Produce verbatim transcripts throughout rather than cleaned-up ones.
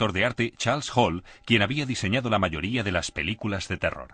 director de arte Charles Hall, quien había diseñado la mayoría de las películas de terror.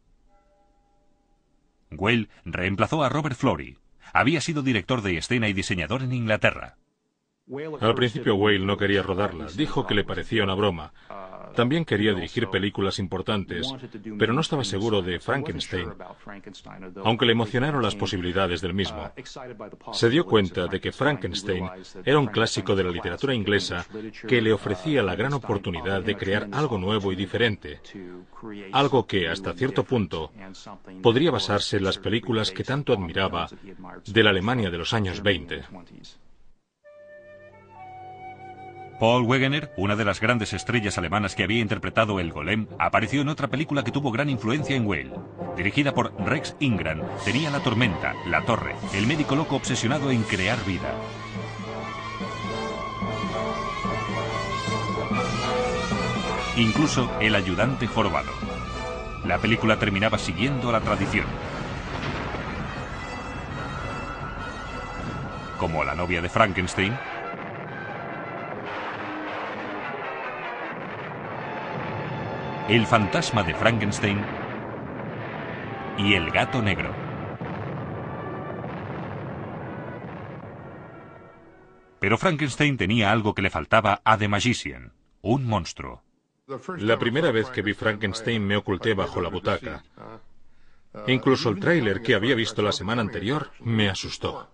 Whale reemplazó a Robert Florey. Había sido director de escena y diseñador en Inglaterra. Al principio Whale no quería rodarla, dijo que le parecía una broma. También quería dirigir películas importantes, pero no estaba seguro de Frankenstein, aunque le emocionaron las posibilidades del mismo. Se dio cuenta de que Frankenstein era un clásico de la literatura inglesa que le ofrecía la gran oportunidad de crear algo nuevo y diferente, algo que, hasta cierto punto, podría basarse en las películas que tanto admiraba de la Alemania de los años veinte. Paul Wegener, una de las grandes estrellas alemanas que había interpretado el Golem, apareció en otra película que tuvo gran influencia en Whale. Dirigida por Rex Ingram, tenía La Tormenta, La Torre, el médico loco obsesionado en crear vida. Incluso El ayudante jorobado. La película terminaba siguiendo la tradición. Como La novia de Frankenstein, El fantasma de Frankenstein y El gato negro. Pero Frankenstein tenía algo que le faltaba a The Magician, un monstruo. La primera vez que vi Frankenstein me oculté bajo la butaca. Incluso el tráiler que había visto la semana anterior me asustó.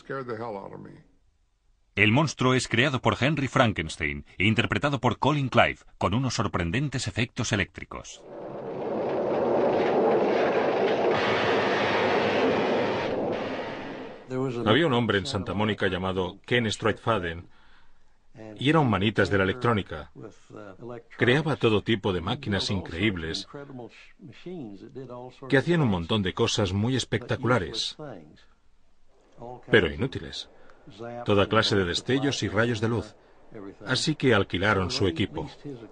El monstruo es creado por Henry Frankenstein e interpretado por Colin Clive, con unos sorprendentes efectos eléctricos. Había un hombre en Santa Mónica llamado Ken Streitfaden, y era un manitas de la electrónica. Creaba todo tipo de máquinas increíbles que hacían un montón de cosas muy espectaculares, pero inútiles. Toda clase de destellos y rayos de luz. Así que alquilaron su equipo.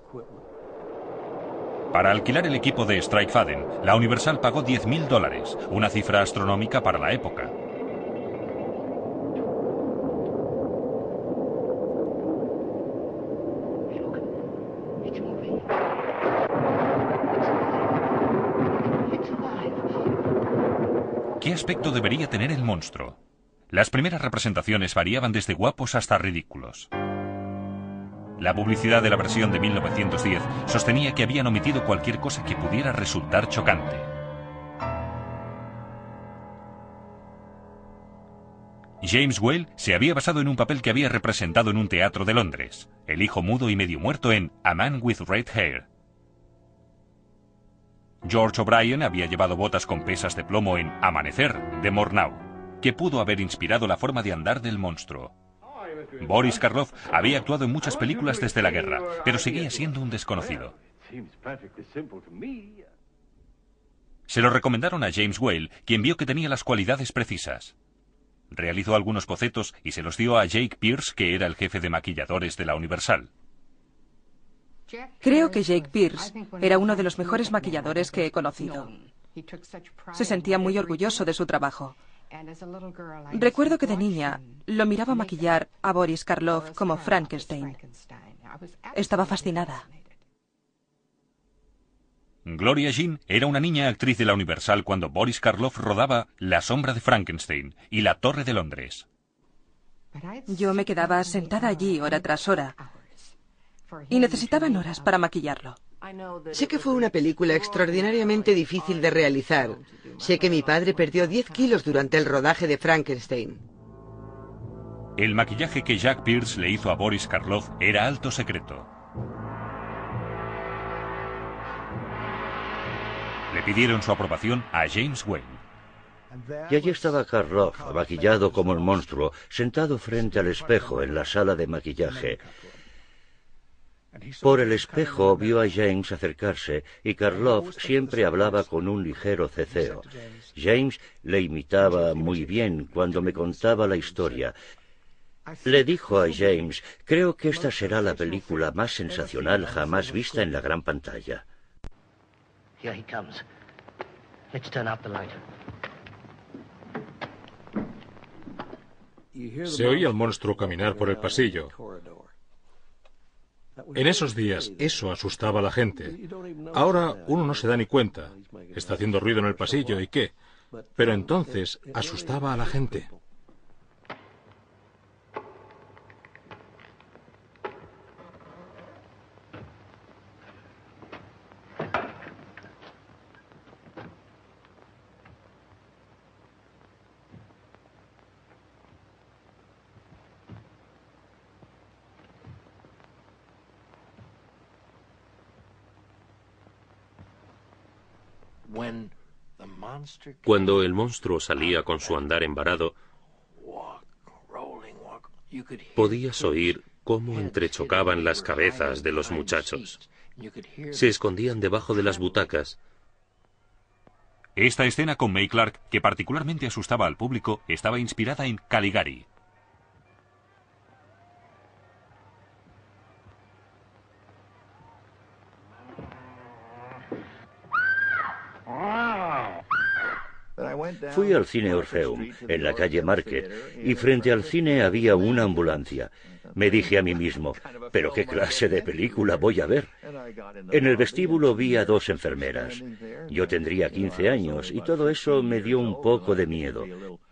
Para alquilar el equipo de Streitfaden, la Universal pagó diez mil dólares, una cifra astronómica para la época. ¿Qué aspecto debería tener el monstruo? Las primeras representaciones variaban desde guapos hasta ridículos. La publicidad de la versión de mil novecientos diez sostenía que habían omitido cualquier cosa que pudiera resultar chocante. James Whale se había basado en un papel que había representado en un teatro de Londres, el hijo mudo y medio muerto en A Man with Red Hair. George O'Brien había llevado botas con pesas de plomo en Amanecer, de Murnau, que pudo haber inspirado la forma de andar del monstruo. Boris Karloff había actuado en muchas películas desde la guerra, pero seguía siendo un desconocido. Se lo recomendaron a James Whale, quien vio que tenía las cualidades precisas. Realizó algunos bocetos y se los dio a Jake Pierce, que era el jefe de maquilladores de la Universal. Creo que Jake Pierce era uno de los mejores maquilladores que he conocido. Se sentía muy orgulloso de su trabajo. Recuerdo que de niña lo miraba maquillar a Boris Karloff como Frankenstein. Estaba fascinada. Gloria Jean era una niña actriz de la Universal cuando Boris Karloff rodaba La sombra de Frankenstein y La torre de Londres. Yo me quedaba sentada allí hora tras hora y necesitaban horas para maquillarlo. Sé que fue una película extraordinariamente difícil de realizar. Sé que mi padre perdió diez kilos durante el rodaje de Frankenstein. El maquillaje que Jack Pierce le hizo a Boris Karloff era alto secreto. Le pidieron su aprobación a James Whale. Y allí estaba Karloff, maquillado como el monstruo, sentado frente al espejo en la sala de maquillaje. Por el espejo vio a James acercarse y Karloff siempre hablaba con un ligero ceceo. James le imitaba muy bien cuando me contaba la historia. Le dijo a James, creo que esta será la película más sensacional jamás vista en la gran pantalla. Se oía al monstruo caminar por el pasillo. En esos días eso asustaba a la gente. Ahora uno no se da ni cuenta. Está haciendo ruido en el pasillo y qué. Pero entonces asustaba a la gente. Cuando el monstruo salía con su andar embarado, podías oír cómo entrechocaban las cabezas de los muchachos. Se escondían debajo de las butacas. Esta escena con May Clark, que particularmente asustaba al público, estaba inspirada en Caligari. Fui al cine Orfeum, en la calle Market, y frente al cine había una ambulancia. Me dije a mí mismo, ¿pero qué clase de película voy a ver? En el vestíbulo vi a dos enfermeras. Yo tendría quince años y todo eso me dio un poco de miedo.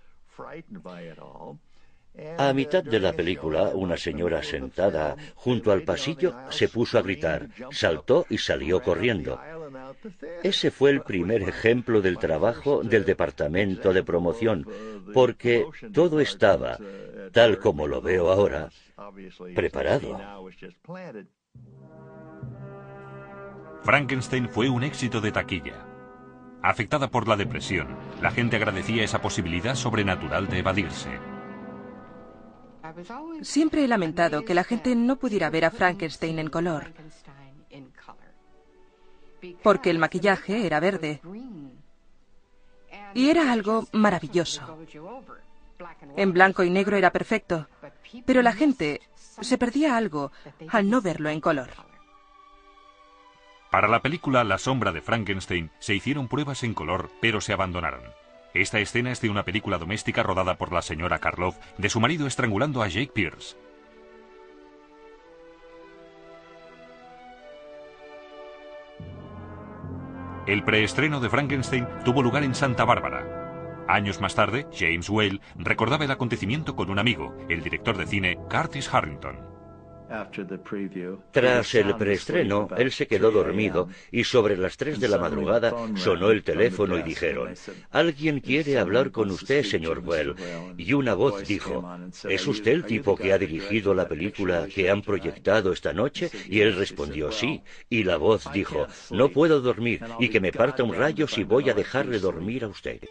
A mitad de la película, una señora sentada junto al pasillo se puso a gritar, saltó y salió corriendo. Ese fue el primer ejemplo del trabajo del departamento de promoción, porque todo estaba, tal como lo veo ahora, preparado. Frankenstein fue un éxito de taquilla. Afectada por la depresión, la gente agradecía esa posibilidad sobrenatural de evadirse. Siempre he lamentado que la gente no pudiera ver a Frankenstein en color, porque el maquillaje era verde. Y era algo maravilloso. En blanco y negro era perfecto, pero la gente se perdía algo al no verlo en color. Para la película La sombra de Frankenstein se hicieron pruebas en color, pero se abandonaron. Esta escena es de una película doméstica rodada por la señora Karloff de su marido estrangulando a Jake Pierce. El preestreno de Frankenstein tuvo lugar en Santa Bárbara. Años más tarde, James Whale recordaba el acontecimiento con un amigo, el director de cine Curtis Harrington. Tras el preestreno, él se quedó dormido y sobre las tres de la madrugada sonó el teléfono y dijeron, «Alguien quiere hablar con usted, señor Well». Y una voz dijo, «¿Es usted el tipo que ha dirigido la película que han proyectado esta noche?» Y él respondió, «Sí». Y la voz dijo, «No puedo dormir y que me parta un rayo si voy a dejarle dormir a usted».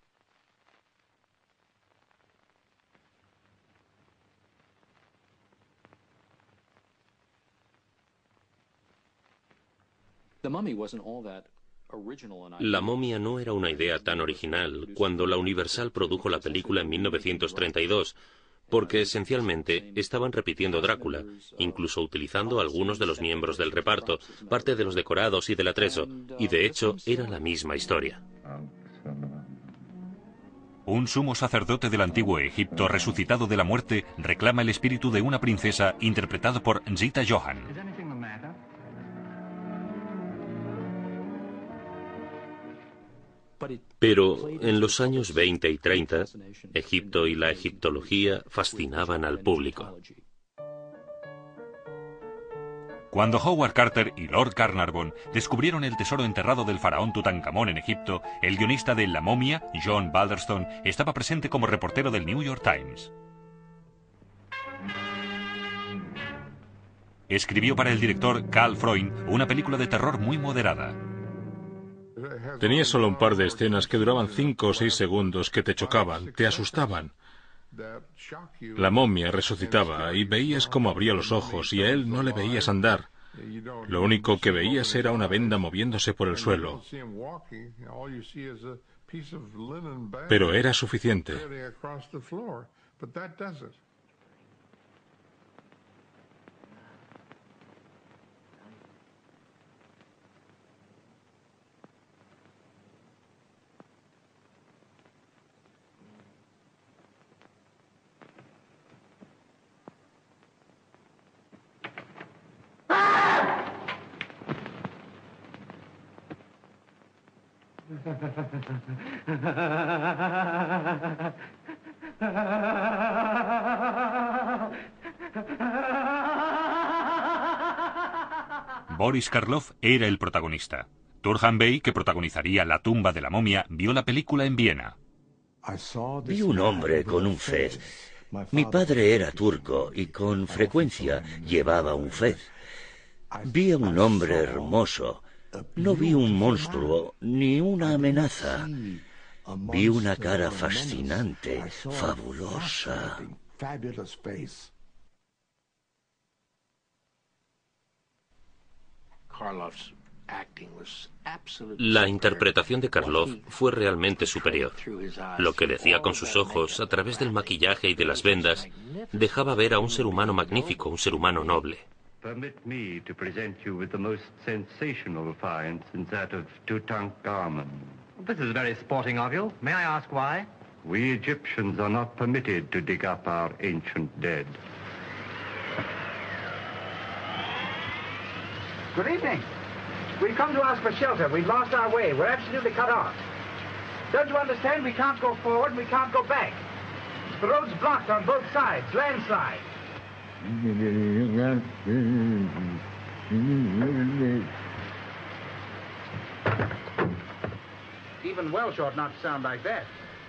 La momia no era una idea tan original cuando la Universal produjo la película en mil novecientos treinta y dos, porque esencialmente estaban repitiendo Drácula, incluso utilizando algunos de los miembros del reparto, parte de los decorados y del atrezo, y de hecho era la misma historia. Un sumo sacerdote del antiguo Egipto resucitado de la muerte reclama el espíritu de una princesa interpretado por Zita Johann. Pero en los años veinte y treinta, Egipto y la egiptología fascinaban al público. Cuando Howard Carter y Lord Carnarvon descubrieron el tesoro enterrado del faraón Tutankamón en Egipto, el guionista de La momia, John Balderston, estaba presente como reportero del New York Times. Escribió para el director Carl Freund una película de terror muy moderada. Tenía solo un par de escenas que duraban cinco o seis segundos que te chocaban, te asustaban. La momia resucitaba y veías cómo abría los ojos y a él no le veías andar. Lo único que veías era una venda moviéndose por el suelo. Pero era suficiente. Boris Karloff era el protagonista. Turhan Bey, que protagonizaría La tumba de la momia, vio la película en Viena. Vi un hombre con un fez. Mi padre era turco y con frecuencia llevaba un fez. Vi a un hombre hermoso. No vi un monstruo ni una amenaza. Vi una cara fascinante, fabulosa. La interpretación de Karloff fue realmente superior. Lo que decía con sus ojos, a través del maquillaje y de las vendas, dejaba ver a un ser humano magnífico, un ser humano noble. Permit me to present you with the most sensational find since that of Tutankhamun. This is very sporting of you. May I ask why? We Egyptians are not permitted to dig up our ancient dead. Good evening. We've come to ask for shelter. We've lost our way. We're absolutely cut off. Don't you understand? We can't go forward and we can't go back. The road's blocked on both sides. Landslide. Even Welsh ought not to sound like that.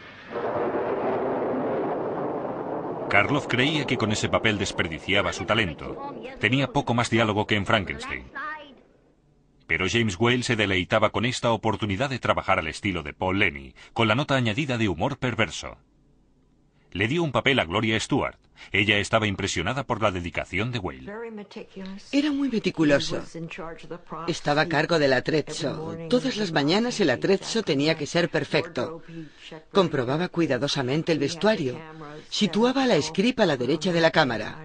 Karloff creía que con ese papel desperdiciaba su talento. Tenía poco más diálogo que en Frankenstein. Pero James Whale se deleitaba con esta oportunidad de trabajar al estilo de Paul Lenny, con la nota añadida de humor perverso. Le dio un papel a Gloria Stuart. Ella estaba impresionada por la dedicación de Whale. Era muy meticuloso. Estaba a cargo del atrezzo. Todas las mañanas el atrezzo tenía que ser perfecto. Comprobaba cuidadosamente el vestuario. Situaba la script a la derecha de la cámara.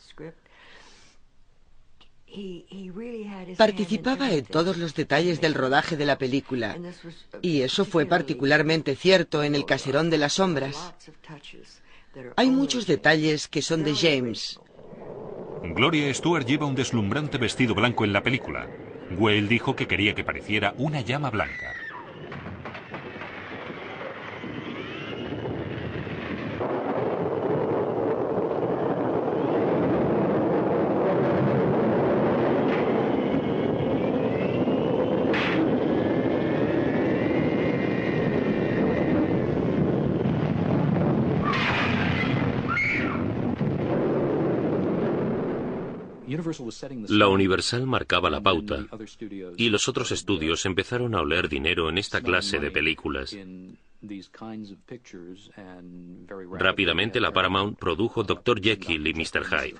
Participaba en todos los detalles del rodaje de la película, y eso fue particularmente cierto en El caserón de las sombras. Hay muchos detalles que son de James. Gloria Stuart lleva un deslumbrante vestido blanco en la película. Whale dijo que quería que pareciera una llama blanca. La Universal marcaba la pauta y los otros estudios empezaron a oler dinero en esta clase de películas. Rápidamente la Paramount produjo doctor Jekyll y mister Hyde.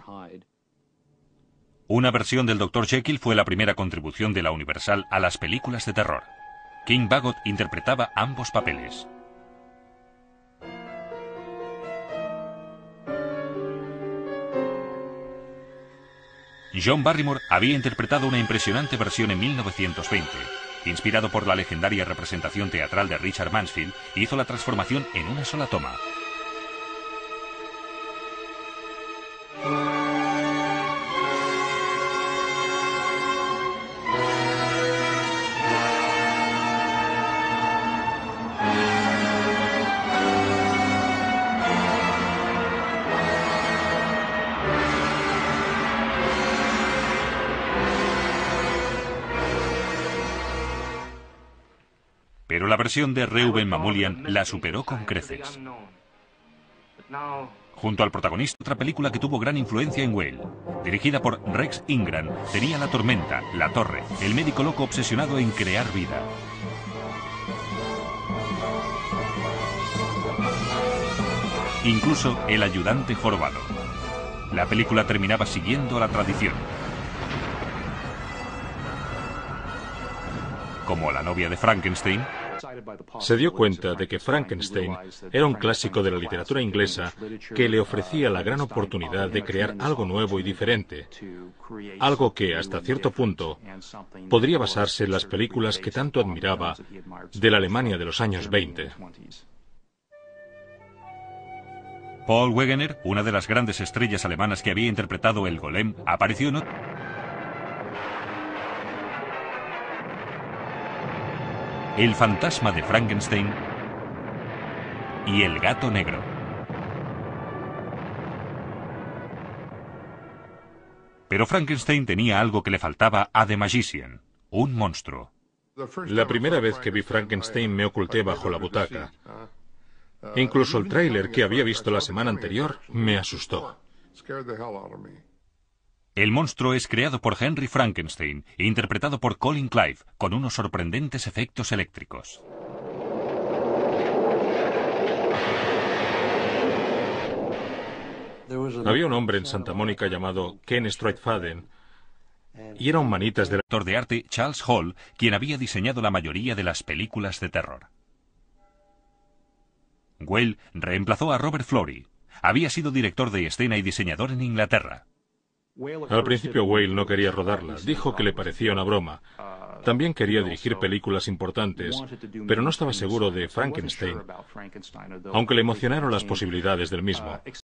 Una versión del doctor Jekyll fue la primera contribución de la Universal a las películas de terror. King Bagot interpretaba ambos papeles. John Barrymore había interpretado una impresionante versión en mil novecientos veinte. Inspirado por la legendaria representación teatral de Richard Mansfield, hizo la transformación en una sola toma. Pero la versión de Reuben Mamoulian la superó con creces. Junto al protagonista, otra película que tuvo gran influencia en Whale. Dirigida por Rex Ingram, tenía La tormenta, La torre, el médico loco obsesionado en crear vida. Incluso El ayudante jorobado. La película terminaba siguiendo la tradición. Como La novia de Frankenstein, se dio cuenta de que Frankenstein era un clásico de la literatura inglesa que le ofrecía la gran oportunidad de crear algo nuevo y diferente, algo que, hasta cierto punto, podría basarse en las películas que tanto admiraba de la Alemania de los años veinte. Paul Wegener, una de las grandes estrellas alemanas que había interpretado el Golem, apareció en otro... El fantasma de Frankenstein y El gato negro. Pero Frankenstein tenía algo que le faltaba a The Magician, un monstruo. La primera vez que vi Frankenstein me oculté bajo la butaca. Incluso el tráiler que había visto la semana anterior me asustó. El monstruo es creado por Henry Frankenstein, interpretado por Colin Clive, con unos sorprendentes efectos eléctricos. Había un hombre en Santa Mónica llamado Ken Stratfaden, y era un manitas del actor de arte Charles Hall, quien había diseñado la mayoría de las películas de terror. Whale reemplazó a Robert Florey. Había sido director de escena y diseñador en Inglaterra. Al principio Whale no quería rodarlas, dijo que le parecía una broma. También quería dirigir películas importantes, pero no estaba seguro de Frankenstein, aunque le emocionaron las posibilidades del mismo.